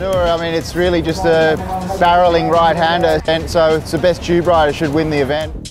Sanur, I mean, it's really just a barreling right-hander, and so it's the best tube rider should win the event.